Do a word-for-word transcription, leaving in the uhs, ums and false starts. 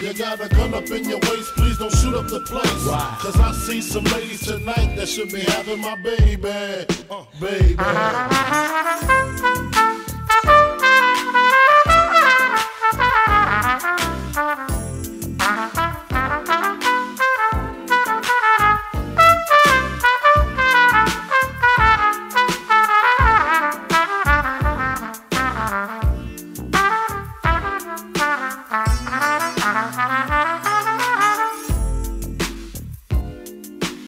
You got a gun up in your waist, please don't shoot up the place. Why? Cause I see some ladies tonight that should be having my baby, uh, baby.